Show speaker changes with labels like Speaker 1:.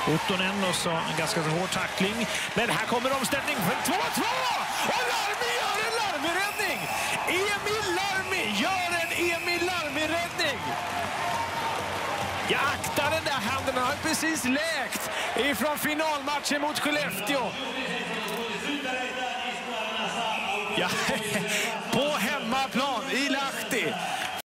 Speaker 1: Ottonen och så en ganska så hård tackling. Men här kommer omställning för 2-2! Och Larmi gör en Larmi-räddning! Emil Larmi gör en Emil Larmi-räddning! Jag aktar den där handen, han har precis läkt ifrån finalmatchen mot Skellefteå. Ja,